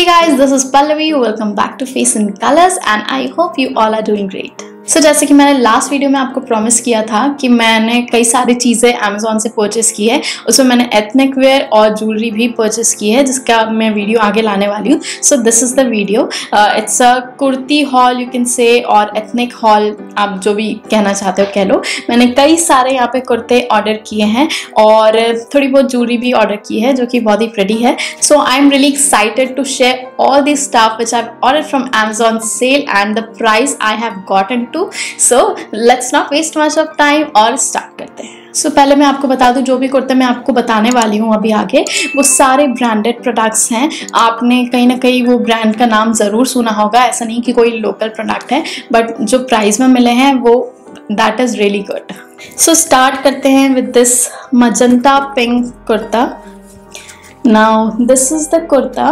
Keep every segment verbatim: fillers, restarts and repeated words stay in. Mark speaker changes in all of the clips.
Speaker 1: guys, this is Pallavi. Welcome back to Face in Colors and I hope you all are doing great. So so, जैसे कि मैंने last video में आपको promise किया था कि मैंने कई सारी चीज़ें अमेज़ॉन से परचेस की है, उसमें मैंने एथनिक वेयर और ज्वेलरी भी परचेस की है जिसका मैं वीडियो आगे लाने वाली हूँ. So this is the video. It's a kurti haul you can say, और एथनिक हॉल आप जो भी कहना चाहते हो कह लो. मैंने कई सारे यहाँ पे कुर्ते ऑर्डर किए हैं और थोड़ी बहुत ज्वेलरी भी ऑर्डर की है जो कि बहुत ही प्रेटी है. So I am really excited to share all the stuff which I've ordered from Amazon sale and the price I have gotten to. So let's not waste much of time और start करते हैं. सो so, पहले मैं आपको बता दूं, जो भी कुर्ते मैं आपको बताने वाली हूँ अभी आगे वो सारे ब्रांडेड प्रोडक्ट्स हैं. आपने कहीं ना कहीं वो ब्रांड का नाम ज़रूर सुना होगा, ऐसा नहीं कि कोई लोकल प्रोडक्ट है, बट जो प्राइस में मिले हैं वो that is really good. So start करते हैं with this magenta pink kurta. Now this is the kurta.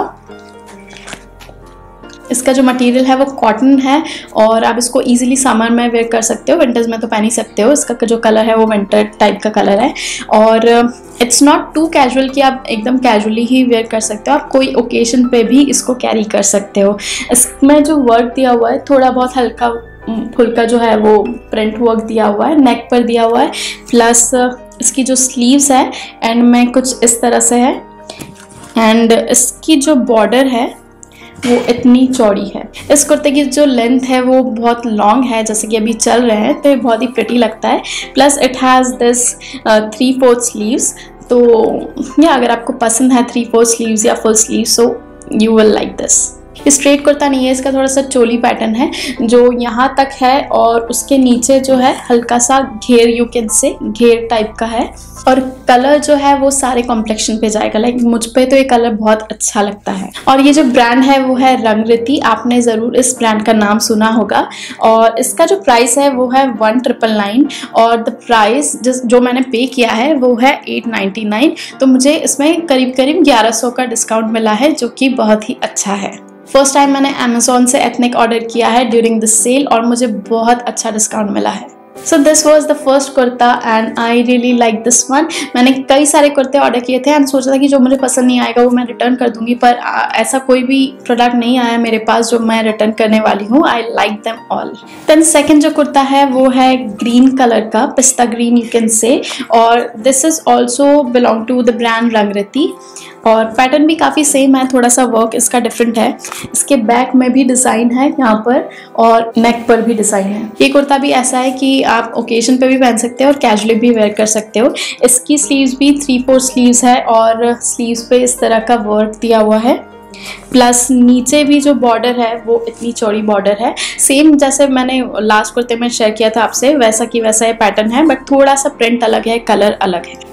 Speaker 1: इसका जो मटेरियल है वो कॉटन है और आप इसको इजीली समर में वेयर कर सकते हो, विंटर्स में तो पहन ही सकते हो. इसका जो कलर है वो विंटर टाइप का कलर है और इट्स नॉट टू कैजुअल कि आप एकदम कैजुअली ही वेयर कर सकते हो. आप कोई ओकेजन पे भी इसको कैरी कर सकते हो. इसमें जो वर्क दिया हुआ है थोड़ा बहुत हल्का फुल्का जो है वो प्रिंट वर्क दिया हुआ है, नेक पर दिया हुआ है, प्लस इसकी जो स्लीव्स है एंड में कुछ इस तरह से है एंड इसकी जो बॉर्डर है वो इतनी चौड़ी है. इस कुर्ते की जो लेंथ है वो बहुत लॉन्ग है जैसे कि अभी चल रहे हैं, तो ये बहुत ही प्रिटी लगता है. Plus it has this three fourth sleeves. तो या अगर आपको पसंद है थ्री फोर्थ स्लीव्स या full sleeve, so you will like this. Straight kurta नहीं है, इसका थोड़ा सा चोली पैटर्न है जो यहाँ तक है और उसके नीचे जो है हल्का सा घेर, यू कैन से घेर टाइप का है. और कलर जो है वो सारे कॉम्प्लेक्शन पे जाएगा. लाइक मुझ पे तो ये कलर बहुत अच्छा लगता है. और ये जो ब्रांड है वो है रंगरीति. आपने ज़रूर इस ब्रांड का नाम सुना होगा और इसका जो प्राइस है वो है वन ट्रिपल नाइन और द प्राइस जिस जो मैंने पे किया है वो है एट नाइन्टी नाइन. तो मुझे इसमें करीब करीब ग्यारह सौ का डिस्काउंट मिला है जो कि बहुत ही अच्छा है. फर्स्ट टाइम मैंने अमेज़ॉन से एथनिक ऑर्डर किया है ड्यूरिंग द सेल और मुझे बहुत अच्छा डिस्काउंट मिला है. So this was the first kurta and I really like this one. मैंने कई सारे कुर्ते ऑर्डर किए थे एंड सोचा था कि जो मुझे पसंद नहीं आएगा वो मैं रिटर्न कर दूंगी, पर आ, ऐसा कोई भी प्रोडक्ट नहीं आया मेरे पास जो मैं रिटर्न करने वाली हूँ. I like them all. Then second जो कुर्ता है वो है ग्रीन कलर का, पिस्ता ग्रीन यू कैन से, और this is also belong to the brand Rangriti. और पैटर्न भी काफ़ी सेम है, थोड़ा सा वर्क इसका डिफरेंट है. इसके बैक में भी डिज़ाइन है यहाँ पर और नेक पर भी डिज़ाइन है. ये कुर्ता भी ऐसा है कि आप ओकेजन पे भी पहन सकते हो और कैजुअली भी वेयर कर सकते हो. इसकी स्लीव्स भी थ्री फोर स्लीव्स है और स्लीव्स पे इस तरह का वर्क दिया हुआ है. प्लस नीचे भी जो बॉर्डर है वो इतनी चौड़ी बॉर्डर है. सेम जैसे मैंने लास्ट कुर्ते में शेयर किया था आपसे वैसा कि वैसा ये पैटर्न है, बट थोड़ा सा प्रिंट अलग है, कलर अलग है.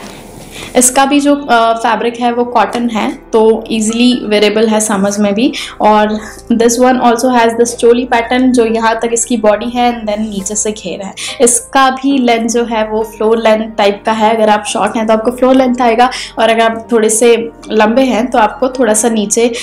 Speaker 1: इसका भी जो फैब्रिक है वो कॉटन है तो इजीली वेरेबल है समर्स में भी. और this one also has this choli pattern जो यहाँ तक इसकी बॉडी है एंड देन नीचे से घेर है. इसका भी लेंथ जो है वो फ्लोर लेंथ टाइप का है. अगर आप शॉर्ट हैं तो आपको फ्लोर लेंथ आएगा और अगर आप थोड़े से लंबे हैं तो आपको थोड़ा सा नीचे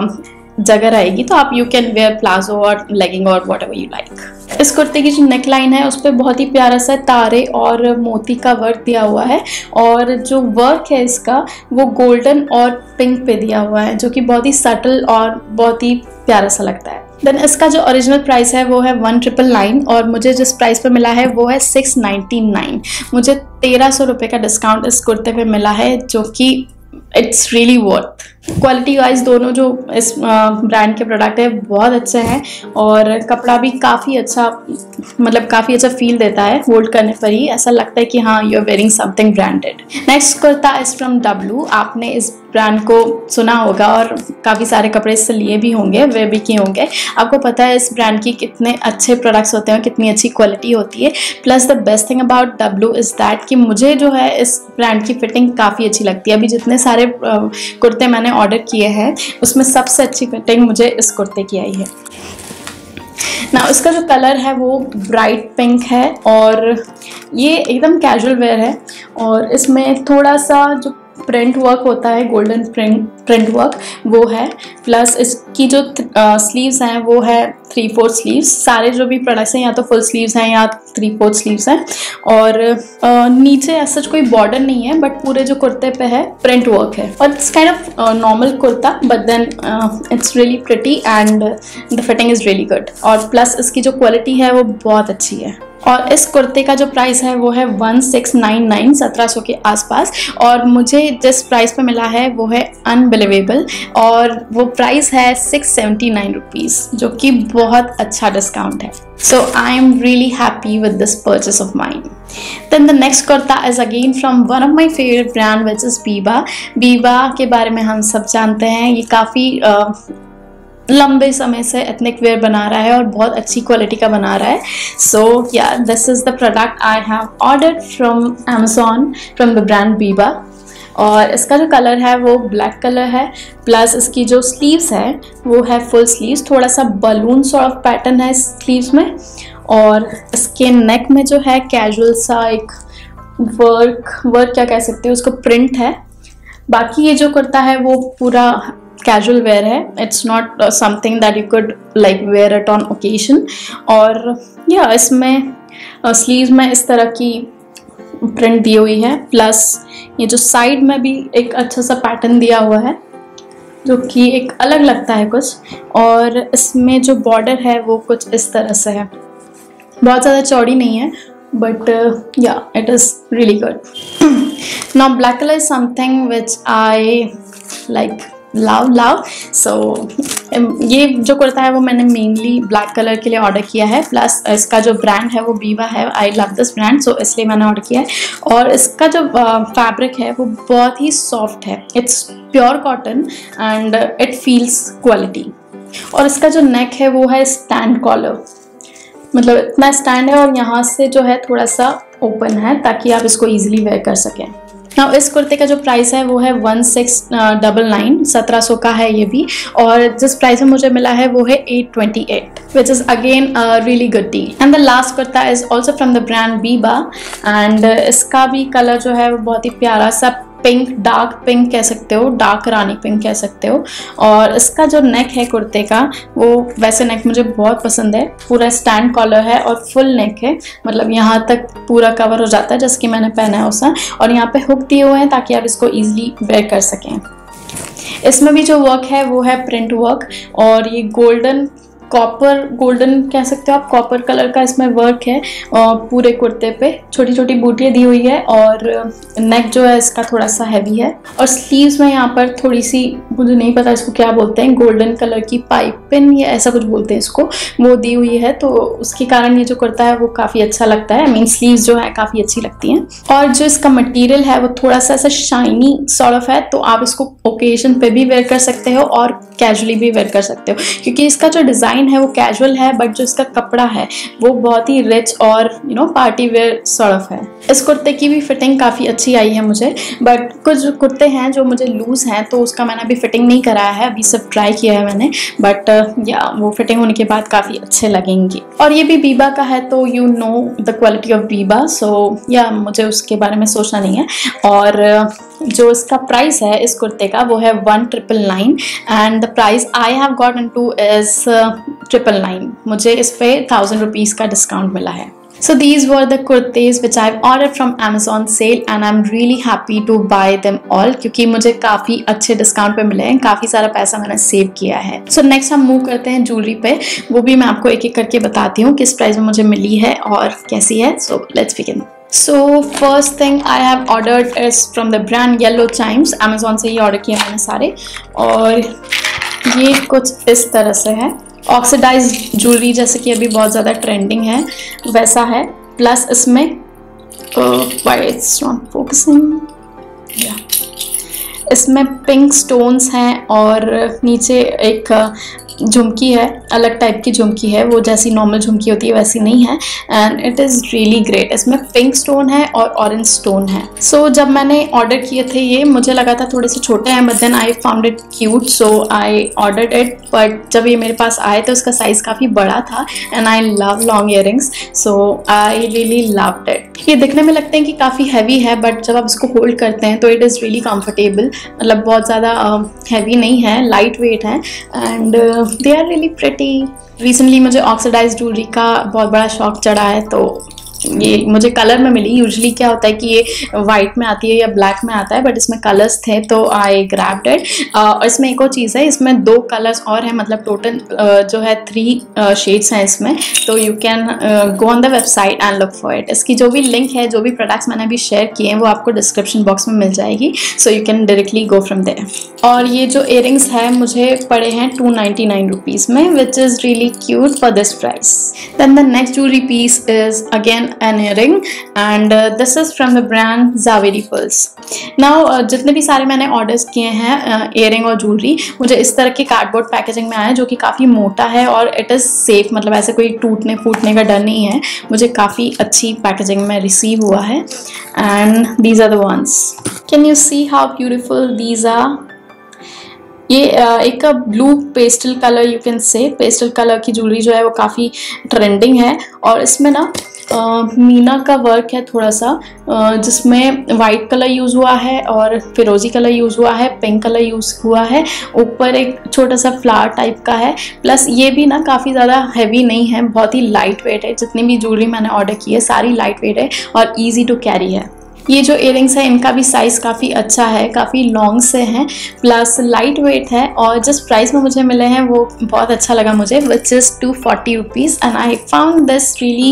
Speaker 1: जगह रहेगी. तो आप यू कैन वेयर प्लाजो और लेगिंग और वॉट एवर यू लाइक. इस कुर्ते की जो नेक लाइन है उस पर बहुत ही प्यारा सा तारे और मोती का वर्क दिया हुआ है और जो वर्क है इसका वो गोल्डन और पिंक पे दिया हुआ है जो कि बहुत ही सटल और बहुत ही प्यारा सा लगता है. देन इसका जो ओरिजिनल प्राइस है वो है वन ट्रिपल नाइन और मुझे जिस प्राइस पे मिला है वो है सिक्स नाइन्टी नाइन. मुझे तेरह सौ रुपये का डिस्काउंट इस कुर्ते पे मिला है जो कि it's really worth. Quality wise दोनों जो इस ब्रांड के प्रोडक्ट है बहुत अच्छे हैं और कपड़ा भी काफ़ी अच्छा, मतलब काफ़ी अच्छा फील देता है. होल्ड करने पर ही ऐसा लगता है कि हाँ you are wearing something branded. Next kurta is from W. आपने इस ब्रांड को सुना होगा और काफ़ी सारे कपड़े इससे लिए भी होंगे, वे भी किए होंगे. आपको पता है इस ब्रांड की कितने अच्छे प्रोडक्ट्स होते हैं, कितनी अच्छी क्वालिटी होती है. Plus the best thing about W is that कि मुझे जो है इस ब्रांड की फिटिंग काफ़ी अच्छी लगती है. अभी जितने सारे कुर्ते मैंने ऑर्डर किए हैं उसमें सबसे अच्छी फिटिंग मुझे इस कुर्ते की आई है. ना इसका जो कलर है वो ब्राइट पिंक है और ये एकदम कैजुअल वेयर है और इसमें थोड़ा सा जो प्रिंट वर्क होता है, गोल्डन प्रिंट प्रिंट वर्क वो है, प्लस इसकी जो स्लीव्स हैं वो है थ्री फोर्थ स्लीव्स। सारे जो भी प्रोडक्ट्स हैं या तो फुल स्लीव्स हैं या थ्री फोर्थ स्लीव्स हैं, और uh, नीचे ऐसा कोई बॉर्डर नहीं है, बट पूरे जो कुर्ते पे है प्रिंट वर्क है। और it's kind of normal kurta, but then it's really pretty and the fitting is really good, और प्लस इसकी जो क्वालिटी है वो बहुत अच्छी है। और इस कुर्ते का जो प्राइस है वो है वन सिक्स नाइन नाइन, सत्रह सौ के आसपास, और मुझे जिस प्राइस पे मिला है वो है अनबिलीवेबल, और वो प्राइस है सिक्स सेवेंटी नाइन रुपीज़, जो कि बहुत अच्छा डिस्काउंट है। So I am really happy with this purchase of mine. Then the next kurta is again from one of my favorite brand which is Biba। Biba के बारे में हम सब जानते हैं, ये काफ़ी uh, लंबे समय से एथनिक वेयर बना रहा है और बहुत अच्छी क्वालिटी का बना रहा है। So yeah this is the product I have ordered from Amazon from the brand Biba, और इसका जो कलर है वो ब्लैक कलर है, प्लस इसकी जो स्लीव्स है वो है फुल स्लीव्स, थोड़ा सा बलून सॉर्ट ऑफ पैटर्न है स्लीव्स में, और इसके नेक में जो है कैजुअल सा एक वर्क वर्क क्या कह सकते हो उसको, प्रिंट है। बाकी ये जो कुर्ता है वो पूरा कैजुअल वेयर है, it's not something that you could like wear it on occasion. और या इसमें स्लीव्स uh, में इस तरह की प्रिंट दी हुई है, प्लस ये जो साइड में भी एक अच्छा सा पैटर्न दिया हुआ है जो कि एक अलग लगता है कुछ, और इसमें जो बॉर्डर है वो कुछ इस तरह से है, बहुत ज़्यादा चौड़ी नहीं है, but uh, yeah, it is really good. Now black color is something which I like love love so ये जो कुर्ता है वो मैंने मेनली ब्लैक कलर के लिए ऑर्डर किया है, प्लस इसका जो ब्रांड है वो बीवा है, I love this brand, so इसलिए मैंने ऑर्डर किया है। और इसका जो फैब्रिक है वो बहुत ही सॉफ्ट है, it's pure cotton and it feels quality. और इसका जो नेक है वो है स्टैंड कॉलर, मतलब इतना स्टैंड है और यहाँ से जो है थोड़ा सा ओपन है ताकि आप इसको इजीली वेयर कर सकें। नाउ इस कुर्ते का जो प्राइस है वो है वन सिक्स डबल नाइन, सत्रह सौ का है ये भी, और जिस प्राइस में मुझे मिला है वो है eight twenty eight, which is again really good deal. And the last kurta is also from the brand Biba, and इसका भी कलर जो है वो बहुत ही प्यारा सा पिंक, डार्क पिंक कह सकते हो, डार्क रानी पिंक कह सकते हो। और इसका जो नेक है कुर्ते का वो वैसे नेक मुझे बहुत पसंद है, पूरा स्टैंड कॉलर है और फुल नेक है, मतलब यहाँ तक पूरा कवर हो जाता है जैसे कि मैंने पहना है उसका, और यहाँ पे हुक दिए हुए हैं ताकि आप इसको ईजिली वेयर कर सकें। इसमें भी जो वर्क है वो है प्रिंट वर्क, और ये गोल्डन कॉपर गोल्डन कह सकते हो आप, कॉपर कलर का इसमें वर्क है, और पूरे कुर्ते पे छोटी छोटी बूटियाँ दी हुई है, और नेक जो है इसका थोड़ा सा हैवी है, और स्लीव्स में यहाँ पर थोड़ी सी, मुझे नहीं पता इसको क्या बोलते हैं, गोल्डन कलर की पाइप पिन या ऐसा कुछ बोलते हैं इसको, वो दी हुई है, तो उसके कारण ये जो कुर्ता है वो काफ़ी अच्छा लगता है। आई मीन स्लीव्स जो है काफ़ी अच्छी लगती हैं, और जो इसका मटीरियल है वो थोड़ा सा ऐसा शाइनी सॉर्ट ऑफ है, तो आप इसको ओकेजन पे भी वेयर कर सकते हो और कैजुअली भी वेयर कर सकते हो, क्योंकि इसका जो डिज़ाइन है वो कैजुअल है, बट जो इसका कपड़ा है वो बहुत ही रिच और you know party wear sort of है। इस कुर्ते की भी फिटिंग काफ़ी अच्छी आई है मुझे, बट कुछ कुर्ते हैं जो मुझे लूज हैं तो उसका मैंने अभी फिटिंग नहीं कराया है, अभी सब ट्राई किया है मैंने, बट या uh, वो फिटिंग होने के बाद काफ़ी अच्छे लगेंगे। और ये भी बीबा का है तो you know the quality of Biba, so या मुझे उसके बारे में सोचना नहीं है। और uh, जो इसका प्राइस है इस कुर्ते का वो है one triple nine, and the price I have got in to is triple nine, मुझे इस पे थाउजेंड रुपीज़ का डिस्काउंट मिला है। So these were the kurtis which I've ordered from Amazon sale and I'm really happy to buy them all, क्योंकि मुझे काफ़ी अच्छे डिस्काउंट पे मिले हैं, काफ़ी सारा पैसा मैंने सेव किया है। So next हम मूव करते हैं ज्वेलरी पे, वो भी मैं आपको एक एक करके बताती हूँ किस प्राइस में मुझे मिली है और कैसी है। So let's begin. So first thing I have ordered is from the brand Yellow Chimes, Amazon से ही ऑर्डर किया मैंने सारे, और ये कुछ इस तरह से है, ऑक्सीडाइज्ड ज्वेलरी जैसे कि अभी बहुत ज़्यादा ट्रेंडिंग है वैसा है, प्लस इसमें व्हाई इट्स नॉट फोकसिंग, इसमें पिंक स्टोन्स हैं और नीचे एक झुमकी है, अलग टाइप की झुमकी है, वो जैसी नॉर्मल झुमकी होती है वैसी नहीं है, and it is really great. इसमें पिंक स्टोन है और ऑरेंज स्टोन है। सो so, जब मैंने ऑर्डर किए थे ये, मुझे लगा था थोड़े से छोटे हैं, but then I found it cute, so I ordered it. But जब ये मेरे पास आए तो उसका साइज़ काफ़ी बड़ा था, and I love long earrings, so I really loved it. ये दिखने में लगते हैं कि काफ़ी हैवी है, बट जब आप इसको होल्ड करते हैं तो इट इज़ रियली कंफर्टेबल, मतलब बहुत ज़्यादा हैवी uh, नहीं है, लाइट वेट है, and they are really pretty. Recently मुझे ऑक्सीडाइज ज्वेलरी का बहुत बड़ा शौक चढ़ा है, तो ये मुझे कलर में मिली। यूजुअली क्या होता है कि ये वाइट में आती है या ब्लैक में आता है, बट इसमें कलर्स थे तो आई ग्रैब्ड इट। और इसमें एक और चीज़ है, इसमें दो कलर्स और हैं, मतलब टोटल uh, जो है थ्री शेड्स हैं इसमें, तो you can go on the website and look for it. इसकी जो भी लिंक है, जो भी प्रोडक्ट्स मैंने अभी शेयर किए हैं, वो आपको डिस्क्रिप्शन बॉक्स में मिल जाएगी, so you can directly go from there. और ये जो इयरिंग्स है मुझे पड़े हैं टू नाइन्टी नाइन रुपीज़ में, which is really cute for this price. Then the next jewellery piece is again an earring, and uh, this is from the brand Zaveri Pearls. Now uh, जितने भी सारे मैंने orders किए हैं earring uh, और jewellery, मुझे इस तरह के कार्डबोर्ड पैकेजिंग में आया, जो कि काफ़ी मोटा है और इट इज़ सेफ, मतलब ऐसे कोई टूटने फूटने का डर नहीं है। मुझे काफ़ी अच्छी पैकेजिंग में रिसीव हुआ है, and these are the ones. Can you see how beautiful these are? ये एक blue pastel colour, you can say pastel colour की ज्वेलरी जो है वो काफ़ी ट्रेंडिंग है, और इसमें ना Uh, मीना का वर्क है थोड़ा सा, uh, जिसमें वाइट कलर यूज़ हुआ है और फिरोजी कलर यूज़ हुआ है, पिंक कलर यूज़ हुआ है, ऊपर एक छोटा सा फ्लावर टाइप का है। प्लस ये भी ना काफ़ी ज़्यादा हैवी नहीं है, बहुत ही लाइट वेट है। जितनी भी ज्वेलरी मैंने ऑर्डर की है सारी लाइट वेट है और ईजी टू कैरी है। ये जो इयरिंग्स है इनका भी साइज़ काफ़ी अच्छा है, काफ़ी लॉन्ग से हैं, प्लस लाइट वेट है, और जिस प्राइस में मुझे मिले हैं वो बहुत अच्छा लगा मुझे, which is two forty rupees, and I found this really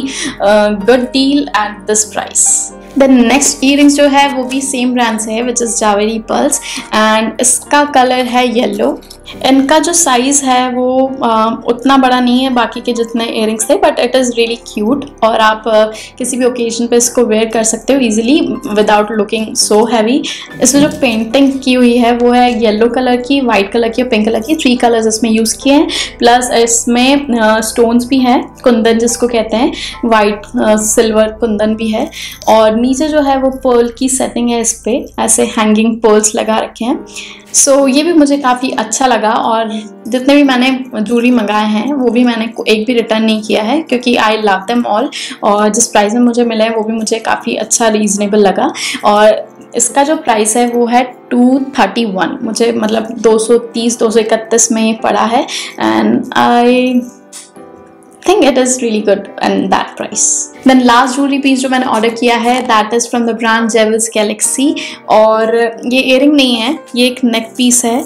Speaker 1: good deal at this price. The next earrings जो है वो भी सेम ब्रांड से है, which is Zaveri Pearls, and इसका कलर है येलो। इनका जो साइज़ है वो आ, उतना बड़ा नहीं है बाकी के जितने इयरिंग्स थे, but it is really cute, और आप आ, किसी भी ओकेजन पे इसको वेयर कर सकते हो easily without looking so heavy. इसमें जो पेंटिंग की हुई है वो है येलो कलर की, वाइट कलर की और पिंक कलर की, थ्री कलर्स इसमें यूज़ किए हैं। प्लस इसमें स्टोन्स भी हैं, कुंदन जिसको कहते हैं, वाइट सिल्वर कुंदन भी है, और नीचे जो है वो पर्ल की सेटिंग है, इस पर ऐसे हैंगिंग पर्ल्स लगा रखे हैं। सो so, ये भी मुझे काफ़ी अच्छा लगा, और जितने भी मैंने ज्वेलरी मंगाए हैं वो भी मैंने एक भी रिटर्न नहीं किया है, क्योंकि आई लव देम ऑल, और जिस प्राइस में मुझे मिला है वो भी मुझे काफ़ी अच्छा रीज़नेबल लगा। और इसका जो प्राइस है वो है टू थर्टी वन, मुझे मतलब दो सौ तीस दो सौ इकतीस में पड़ा है, and I think it is really good and that price. Then last jewelry piece जो मैंने ऑर्डर किया है that is from the brand Jewels Galaxy, और ये earring नहीं है, ये एक neck piece है,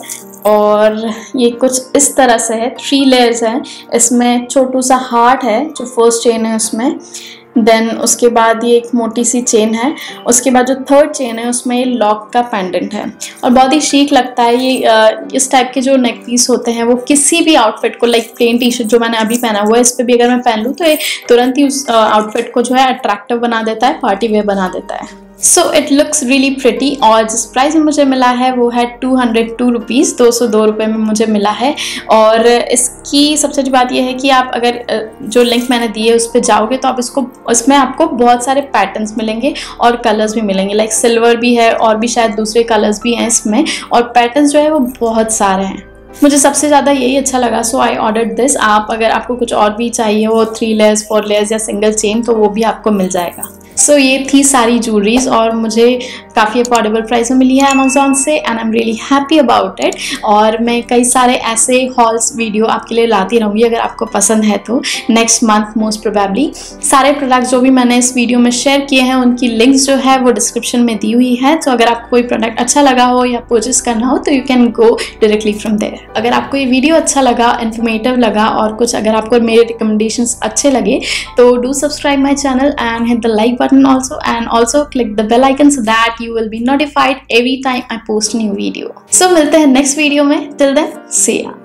Speaker 1: और ये कुछ इस तरह से है, थ्री लेयर्स है। इसमें छोटू सा हार्ट है जो फर्स्ट चेन है उसमें, देन उसके बाद ये एक मोटी सी चेन है, उसके बाद जो थर्ड चेन है उसमें लॉक का पेंडेंट है, और बहुत ही शीक लगता है ये। आ, इस टाइप के जो नेक पीस होते हैं वो किसी भी आउटफिट को, लाइक प्लेन टी शर्ट जो मैंने अभी पहना हुआ है, इस पर भी अगर मैं पहन लूँ तो ये तुरंत ही उस आउटफिट को जो है अट्रैक्टिव बना देता है, पार्टी वेयर बना देता है। So it looks really pretty, और जिस प्राइस में मुझे मिला है वो है टू हंड्रेड टू रुपीज़, दो सौ दो रुपये में मुझे मिला है। और इसकी सबसे अच्छी बात यह है कि आप अगर जो लिंक मैंने दी है उस पर जाओगे तो आप इसको, इसमें आपको बहुत सारे पैटर्न्स मिलेंगे और कलर्स भी मिलेंगे, लाइक सिल्वर भी है और भी शायद दूसरे कलर्स भी हैं इसमें, और पैटर्न्स जो है वो बहुत सारे हैं। मुझे सबसे ज़्यादा यही अच्छा लगा, सो आई ऑर्डर्ड दिस। आप अगर आपको कुछ और भी चाहिए हो, थ्री लेयर्स फोर लेयर्स या सिंगल चेन, तो वो भी आपको मिल जाएगा। सो so, ये थी सारी ज्वेलरीज, और मुझे काफ़ी अफोर्डेबल प्राइस में मिली है अमेज़ॉन से, and I am really happy about it. और मैं कई सारे ऐसे हॉल्स वीडियो आपके लिए लाती रहूँगी अगर आपको पसंद है तो, नेक्स्ट मंथ मोस्ट प्रोबेबली। सारे प्रोडक्ट्स जो भी मैंने इस वीडियो में शेयर किए हैं उनकी लिंक्स जो है वो डिस्क्रिप्शन में दी हुई है, तो अगर आपको कोई प्रोडक्ट अच्छा लगा हो या परचेस करना हो तो you can go directly from there. अगर आपको ये वीडियो अच्छा लगा, इन्फॉर्मेटिव लगा, और कुछ अगर आपको मेरे रिकमेंडेशंस अच्छे लगे तो do subscribe my channel and hit the like button also, and also click the bell icon so that you will be notified every time I post a new video. So मिलते हैं next video में, till then see ya.